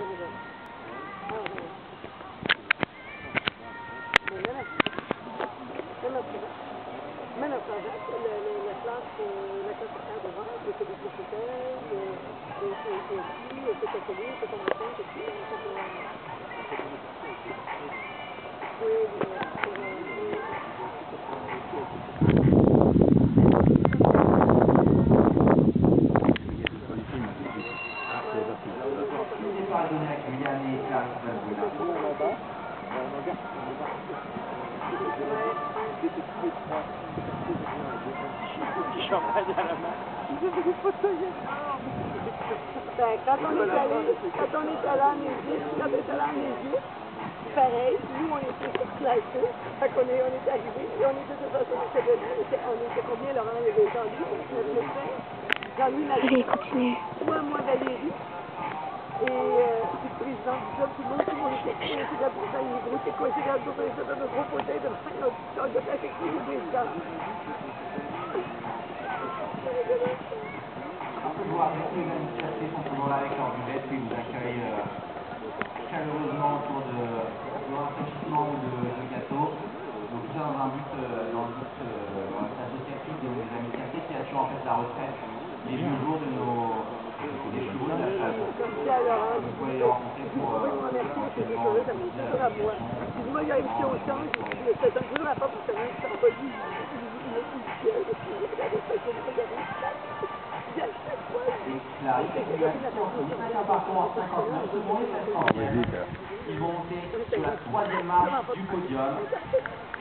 Mais la classe à devant, c'était des sociétaires, des catholiques, des combattants, des filles, quand on est allé en Égypte, pareil, nous on était surclassés, fait qu'on est arrivés, et on était de façon on était combien, Laurent, il y avait Jean-Louis, notre médecin, Jean-Louis Marie, moi Valérie, et puis le président du club, tout le monde était coincé dans le président, il est gros, c'est coincé dans le dos, il était de gros fauteuils de fin, on a fait avec le président. Vous appréciez également chercher simplement là avec leur buvette qui vous accueille chaleureusement autour de rafraîchissement ou de gâteaux. Donc tout ça dans un but associatif des amis de quartier qui assure en fait la retraite les 2 jours de nos chevaux de la chasse. Vous pouvez les rencontrer pour éventuellement moi, il y a une chose, c'est un jour à part pour savoir si ça n'a pas dit, la récapitulation entre 5 partants en 59 secondes et 700. Ils vont monter sur la 3e marche du podium.